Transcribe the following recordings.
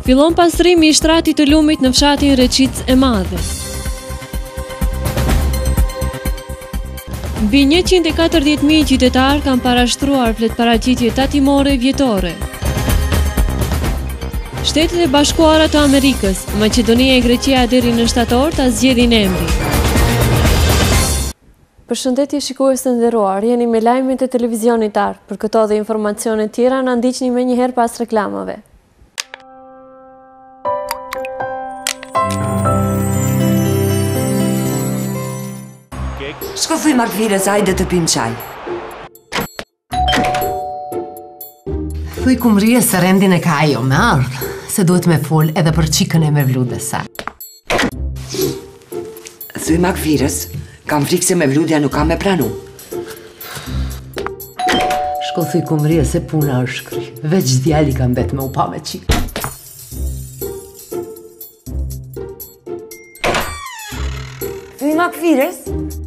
Fillon pastrimi i shtratit të lumit në fshatin Reqic e Madhe. Mbi 140.000 qytetarë kanë parashtruar fletparaqitje tatimore vjetore. Shtetet e Bashkuara të Amerikës, Maqedonia e Greqia deri në shtator ta zgjedhin emrin. Përshëndetje shikues të nderuar, jeni me lajmet e televizionit AR. Për këto dhe informacione tjera na ndiqni më njëherë pas reklamave. Shko thuj Markvirës, hajde të pim qaj. Thuj kumrije se rendin e ka ajo me ardhë, se duhet me fol edhe për qikën e me vlude sa. Thuj Markvirës, kam frikë se me vludja nuk kam me pranu. Shko thuj kumrije se puna është shkry, veç djali kam bet me upa me qikë. Thuj Markvirës?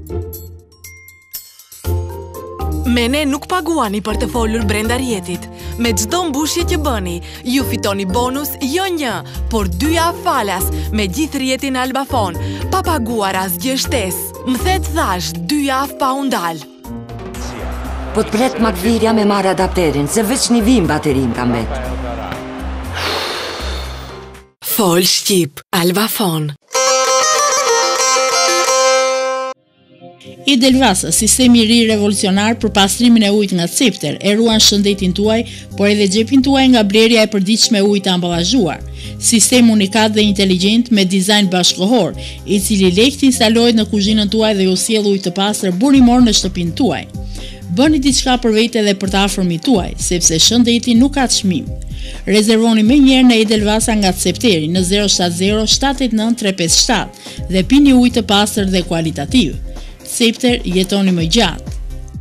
Me ne nuk paguani për të folur brenda rjetit. Me çdo mbushje që bëni, ju fitoni bonus jo 1, por 2 falas me gjithë rjetin Albafon, pa paguar asgjë shtesë. Më thet thash 2 javë pa u ndal. Po të pret Markvirja me marrë adapterin, se veç një vim baterin kam bet. Fol Shqip, Albafon. I Delvasa, sistemi i ri revolucionar për pastrimin e ujit nga Cipter, e ruan shëndetin tuaj, por edhe xhepin tuaj nga blerja e përditshme e ujit të amballazhuar. Sistem unikat dhe inteligjent me dizajn bashkëkohor, i cili lehtë instalohet në kuzhinën tuaj dhe ju sjell ujë të pastër burimor në shtëpinë tuaj. Bëni diçka për vete dhe për të afërmit tuaj, sepse shëndeti nuk ka çmim. Rezervoni menjëherë në Edelvasa nga Cepteri në 070 789 357 dhe pini ujë të pastër dhe kualitativ. Cepter, jetoni më gjatë.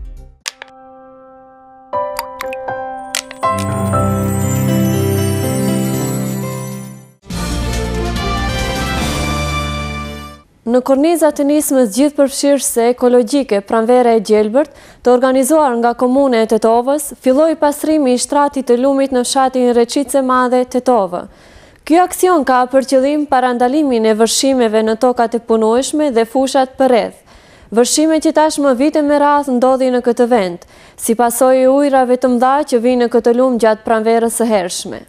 Në kornizat të nismës gjithëpërfshirëse ekologjike Pranvera e Gjelbërt, të organizuar nga Komune e Tetovës, filloi pastrimi i shtratit të lumit në fshatin Reqic e Madhe, Tetovë. Ky aksion ka për qëllim parandalimin e vërshimeve në tokat e punueshme dhe fushat përreth. Vërshime që tashmë vite me radhë ndodhi në këtë vend, si pasojë e ujrave të mëdha që vinë në këtë lum gjatë pranverës së hershme.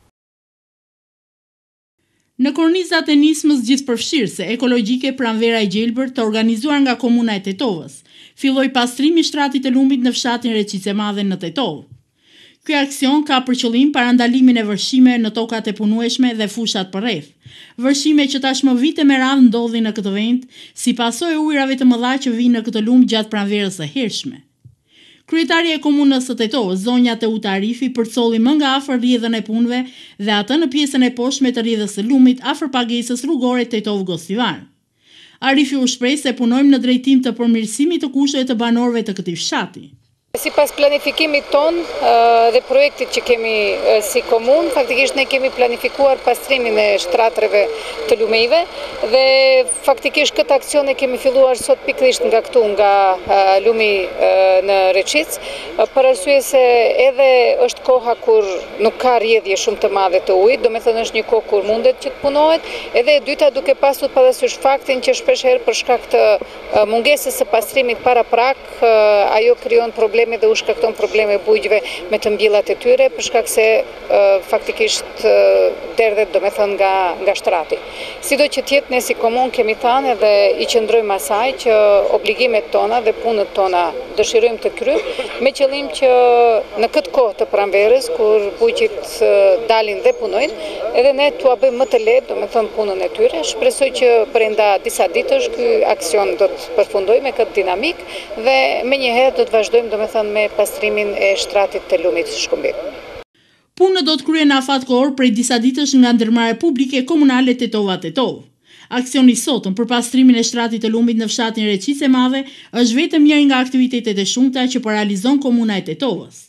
Në kornizat e nismës gjithëpërfshirëse ekologjike Pranvera e Gjelbërt, të organizuar nga Komuna e Tetovës, filloi pastrimi i shtratit të lumit në fshatin Reqic e Madhe në Tetovë. Ky aksion ka për qëllim parandalimin e vërshimeve në tokat e punueshme dhe fushat përreth. Vërshime që tashmë vite me radhë ndodhin në këtë vend, si pasojë e ujrave të mëdha që vinë në këtë lum gjatë pranverës së hershme. Kryetari e Komunës së Tetovës, zonja Teuta Arifi, përcolli më nga afër rrjedhën e punëve dhe atë në pjesën e poshtme të rrjedhës së lumit afër pagesës rrugore Tetovë-Gostivar. Arifi u shpreh se punojmë në drejtim të përmirësimit të kushteve të banorëve të këtij fshati. Sipas planifikimit ton dhe projektit që kemi si komun, faktikisht ne kemi planifikuar pastrimin e shtratreve të lumejve dhe faktikisht këtë aksion e kemi filluar sot pikërisht nga këtu, nga lumi në Reqic, për arsye se edhe është koha kur nuk ka rrjedhje shumë të madhe të ujit, do me thënë është një kohë kur mundet që të punohet, edhe e dyta duke pasur parasysh faktin që shpeshherë për shkak të mungesës së pastrimit paraprak, ajo krijon probleme dhe u shkakton probleme bujqve me të mbjellat e tyre, për shkak se faktikisht derdhet domethënë nga shtrati. Sido që tjetë ne si komun kemi thënë dhe i qëndrojmë asaj që obligimet tona dhe punët tona dëshirojmë të kryejmë me qëllim që në këtë kohë të pranverës kur bujqit dalin dhe punojnë, edhe ne t'ua bëjmë më të lehtë domethënë punën e tyre. Shpresoj që brenda disa ditësh ky aksion do të përfundojë me këtë dinamik dhe menjëherë do të vazhdojmë domethënë me pastrimin e shtratit të lumit Shkumbit. Punët do të kryhen afatkohor prej disa ditësh nga Ndërmarrja Publike Komunale Tetova-Tetovë. Aksioni sotëm për pastrimin e shtratit të lumit në fshatin Reqic e Madhe është vetëm një nga aktivitetet e shumta që po realizon Komuna e Tetovës.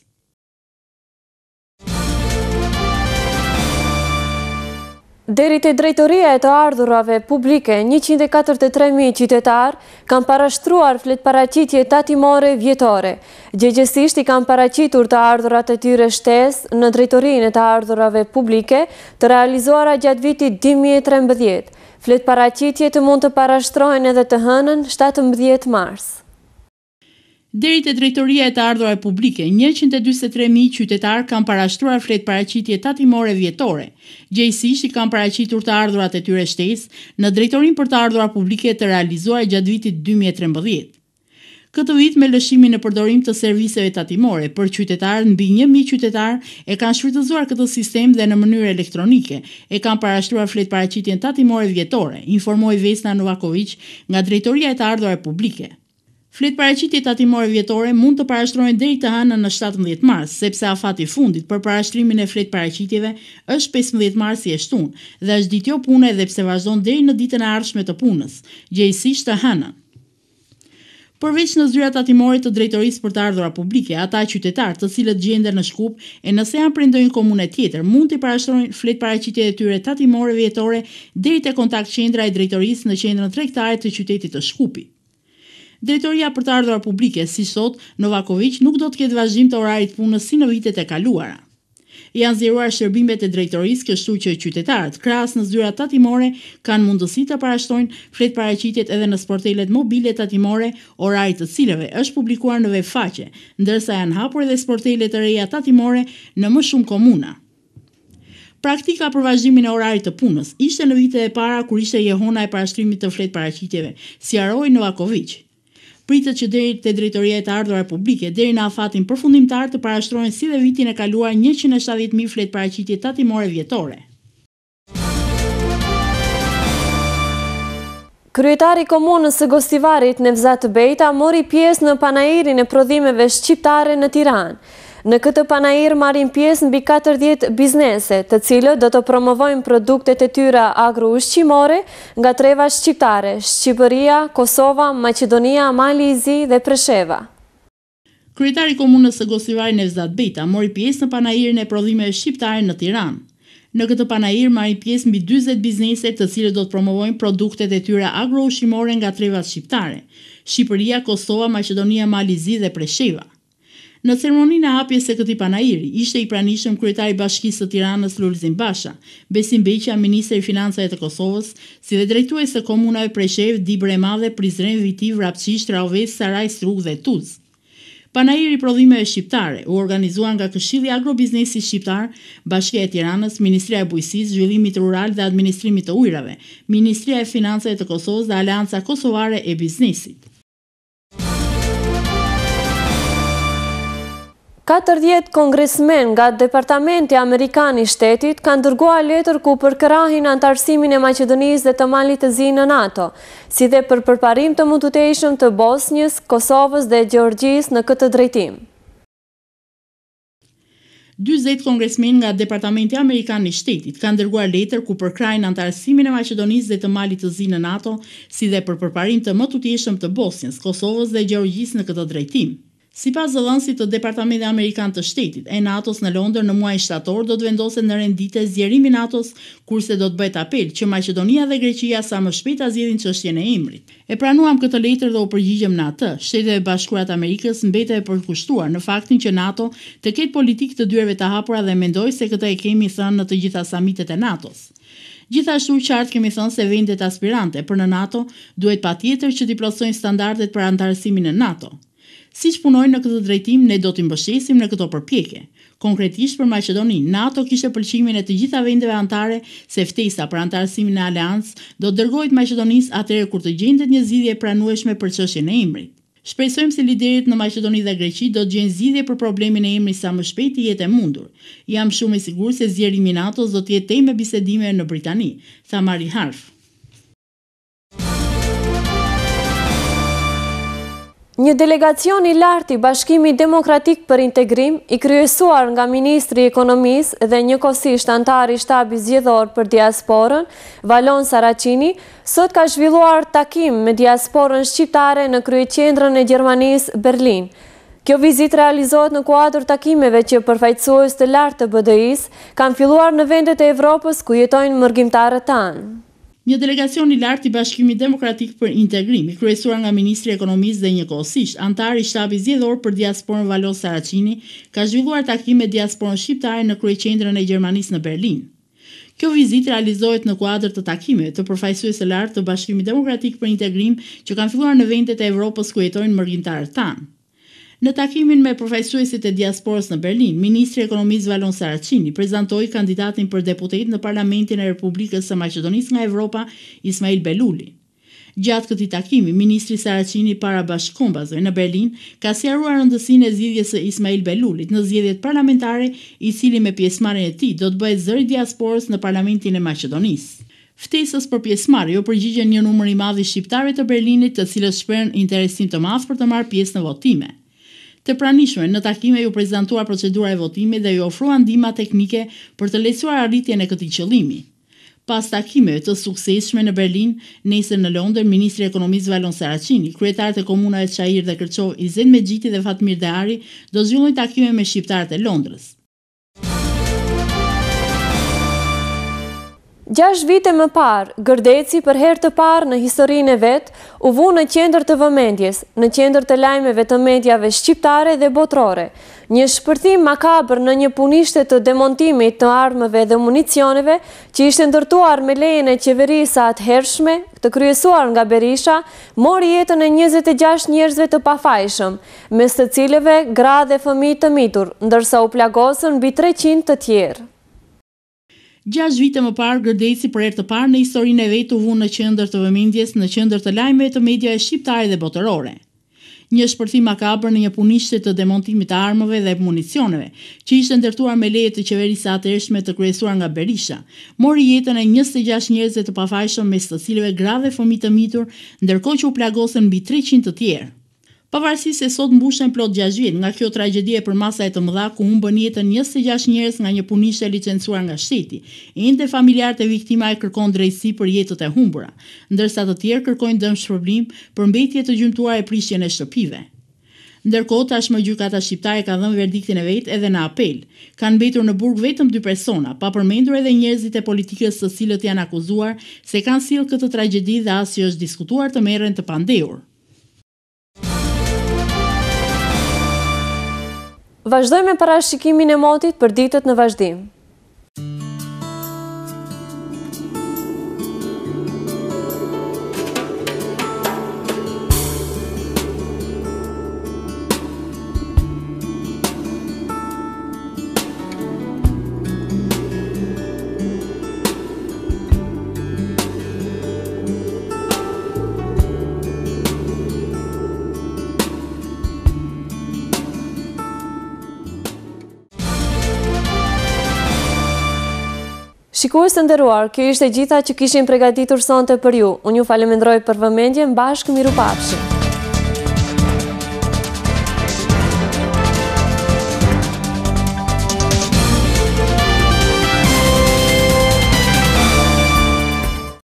Deri te drejtoria e të ardhurave publike, 143.000 qytetar kanë parashtruar fletparaqitje tatimore vjetore. Gjegjesisht i kanë paraqitur të ardhurat e tyre shtesë në drejtorinë e të ardhurave publike të realizuara gjatë vitit 2013. Fletparaqitjet mund të parashtrohen edhe të hënën 17 mars. Deri te drejtoria e të ardhurave publike, 143.000 qytetar kanë parashtruar fletparaqitje tatimore vjetore. Gjejsisht i kanë paraqitur të ardhurat e tyre shtesë në drejtorinë për të ardhurat publike të realizuar gjatë vitit 2013. Këtë vit me lëshimin në përdorim të serviseve tatimore për qytetarë mbi 1.000 qytetar e kanë shfrytëzuar këtë sistem dhe në mënyrë elektronike e kanë parashtruar fletparaqitjen tatimore vjetore, informoi Vesna Novakovic nga drejtoria e të ardhurave publike. Fletparaqitjet tatimore vjetore mund të parashtrohen deri të hënën në 17 mars, sepse afati i fundit për parashtrimin e fletparaqitjeve është 15 mars i shtunë dhe është ditë jo pune edhe pse vazhdon deri në ditën e ardhshme të punës, gjejsisht të hënën. Përveç në zyrat tatimore të drejtorisë për të ardhurat publike, ata qytetarë të cilët gjenden në Shkup e nëse janë prej ndonjë komune tjetër, mund të parashtrojnë fletparaqitjet e tyre tatimore vjetore deri te kontakt qendra e drejtorisë në qendrën tregtare të qytetit të Shkupit. Drejtoria për të ardhurat publike, si thot Novakovic, nuk do të ketë vazhdim të orarit punës si në vitet e kaluara. Janë zgjeruar shërbimet e drejtorisë, kështu që qytetarët, krahas në zyrat tatimore, kanë mundësi të parashtrojnë fletparaqitjet edhe në sportelet mobile tatimore, orari të cilëve është publikuar në webfaqe, ndërsa janë hapur edhe sportele të reja tatimore në më shumë komuna. Praktika për vazhdimin e orarit të punës ishte në vitet e para kur ishte jehona e parashtrimit të fletparaqitjeve, sqaroi Novakovic. Pritet që deri te drejtoria e të ardhurave publike deri në afatin përfundimtar të parashtrohen si dhe vitin e kaluar 170.000 fletparaqitje tatimore vjetore. Kryetari i komunës së Gostivarit, Nevzat Bejta, mori pjesë në panairin e prodhimeve shqiptare në Tiranë. Në këtë panair marrin pjesë mbi 40 biznese, të cilët do të promovojnë produktet e tyre agro-ushqimore nga treva shqiptare, Shqipëria, Kosova, Maqedonia, Malizi dhe Presheva. Kryetari i komunës së Gostivarit, Nevzat Bejta, mori pjesë në panairin e prodhimeve shqiptare në Tiranë. Në këtë panair marrin pjesë mbi 40 biznese, të cilët do të promovojnë produktet e tyre agro-ushqimore nga trevat shqiptare, Shqipëria, Kosova, Maqedonia, Malizi dhe Presheva. Në ceremoninë e hapjes së këtij panairi ishte i pranishëm kryetari i Bashkisë së Tiranës Lulzim Basha, Besim Beqa, ministri i Financave të Kosovës, si dhe drejtues të komunave Preshevë, Dibre e Madhe, Prizren, Vitiv, Rapqish, Traovez, Saraj, Strug dhe Tuz. Panairi i prodhimeve shqiptare u organizuar nga Këshilli Agrobiznesi Shqiptar, Bashkia e Tiranës, Ministria e Bujqësisë, Zhvillimit Rural dhe Administrimit të Ujrave, Ministria e Financave të Kosovës dhe Aleanca Kosovare e Biznesit. 40 kongresmen nga Departamenti Amerikan i Shtetit kanë dërguar letër ku përkrahin antarësimin e Maqedonisë dhe të Malit të Zi në NATO, si dhe për përparim të munduteshëm të Bosnjës, Kosovës dhe Gjeorgjisë në këtë drejtim. 40 kongresmen nga Departamenti Amerikan i Shtetit kanë dërguar letër ku përkrahin antarësimin e Maqedonisë dhe të Malit të Zi në NATO, si dhe për përparim të munduteshëm të Bosnjës, Kosovës dhe Gjeorgjisë në këtë drejtim. Sipas zëdhënësit të Departamentit Amerikan të Shtetit e NATO-s në Londër në muajin shtator do të vendoset në rendite zgjerimi i NATO-s, kurse do të bëhet apel që Maqedonia dhe Greqia sa më shpejt ta zgjidhin çështjen e emrit. E pranuam këtë letër dhe u përgjigjëm në atë. Shtetet e Bashkuara të Amerikës mbeten e përkushtuar në faktin që NATO të ketë politikë të dyerve të hapura dhe mendoj se këtë e kemi thënë në të gjitha samitet e NATO-s. Gjithashtu qartë kemi thënë se vendet aspirante për në NATO duhet patjetër që t'i plotësojnë standardet për antarësimin në NATO. Siç punojnë në këtë drejtim, ne do t'i mbështesim në këto përpjekje. Konkretisht për Maqedoninë, NATO kishte pëlqimin e të gjitha vendeve anëtare se ftesa për antarësimin në aleancë do të dërgohet Maqedonisë atëherë kur të gjendet një zgjidhje e pranueshme për çështjen e emrit. Shpresojmë se liderit në Maqedoni dhe Greqi do të gjejnë zgjidhje për problemin e emrit sa më shpejt të jetë e mundur. Jam shumë i sigurt se zgjerimi i NATO-s do të jetë temë bisedime në Britani, tha Mari Harf. Një delegacion i lartë i Bashkimit Demokratik për Integrim, i kryesuar nga Ministri i Ekonomisë dhe njëkohësisht antari i shtabit zgjedhor për diasporën, Valon Saracini, sot ka zhvilluar takim me diasporën shqiptare në kryeqendrën e Gjermanisë, Berlin. Kjo vizitë realizohet në kuadër takimeve që përfaqësues të lartë të BDI-s kanë filluar në vendet e Evropës ku jetojnë mërgjimtarët tanë. Një delegacion i lartë i Bashkimit Demokratik për Integrim, i kryesuar nga Ministri i Ekonomisë dhe njëkohësisht antar i shtabit zgjedhor për diasporën Valo Saracini, ka zhvilluar takime me diasporën shqiptare në kryeqendrën e Gjermanisë në Berlin. Kjo vizitë realizohet në kuadër të takimeve të përfaqësuesve të lartë të Bashkimit Demokratik për Integrim që kanë filluar në vendet e Evropës ku jetojnë mërgjimtarët tanë. Në takimin me përfaqësuesit e diasporës në Berlin, Ministri i Ekonomisë Valon Saracini prezantoi kandidatin për deputet në Parlamentin e Republikës së Maqedonisë nga Evropa, Ismail Beluli. Gjatë këtij takimi, Ministri Saracini para bashkëkombësve në Berlin ka sqaruar rëndësinë e zgjidhjes së Ismail Belulit në zgjedhjet parlamentare, i cili me pjesëmarrjen e tij do të bëhet zëri i diasporës në Parlamentin e Maqedonisë. Ftesës për pjesëmarrje u përgjigjen një numër i madh i shqiptarëve të Berlinit, të cilët shprehen interesim të madh për të marrë pjesë në votime. Të pranishme në takime ju prezantuar procedura e votimit dhe ju ofruan ndihma teknike për të lehtësuar arritjen e këtij qëllimi. Pas takimeve të suksesshme në Berlin, nesër në Londër, Ministri i Ekonomisë Valon Saracini, kryetarët e komunave Çajir dhe Kërçov, Izet Mexhiti dhe Fatmir Deari do zhvillojnë takime me shqiptarët e Londrës. 6 vite më parë, Gërdeci për herë të parë në historinë e vet u vu në qendër të vëmendjes, në qendër të lajmeve të mediave shqiptare dhe botërore. Një shpërthim makabër në një punishte të demontimit të armëve dhe municioneve që ishte ndërtuar me lejen e qeverisë atëhershme, të kryesuar nga Berisha, mori jetën e 26 njerëzve të pafajshëm, mes të cilëve gra dhe fëmijë të mitur, ndërsa u plagosën mbi 300 të tjerë. 6 vite më parë, Gërdeci për herë të parë në historinë e vet u vu në qendër të vëmendjes, në qendër të lajmeve të mediave shqiptare dhe botërore. Një shpërthim makabër në një punishte të demontimit të armëve dhe municioneve, që ishte ndërtuar me leje të qeverisë atëhershme të kryesuar nga Berisha, mori jetën e 26 njerëzve të pafajshëm, mes të cilëve gra dhe fëmijë të mitur, ndërkohë që u plagosën mbi 300 të tjerë. Pavarësisht se sot mbushen plot 6 vjet nga kjo tragjedi e përmasaj të mëdha ku humbën jetën 26 njerëz nga një punishte licencuar nga shteti, ende familjarët e viktimave kërkojnë drejtësi për jetët e humbura, ndërsa të tjerë kërkojnë dëmshpërblim për mbetje të gjymtuar e prishjen e shtëpive. Ndërkohë, tashmë gjykata shqiptare ka dhënë verdiktin e vet edhe në apel. Kanë mbetur në burg vetëm 2 persona, pa përmendur edhe njerëzit e politikës të cilët janë akuzuar se kanë sjellë këtë tragjedi dhe as që është diskutuar të merren të pandehur. Vazhdojmë me parashikimin e motit për ditët në vazhdim. Shikues të nderuar, kjo ishte gjitha që kishim përgatitur sonte për ju. Unë ju falenderoj për vëmendjen, bashkë miru pafshim.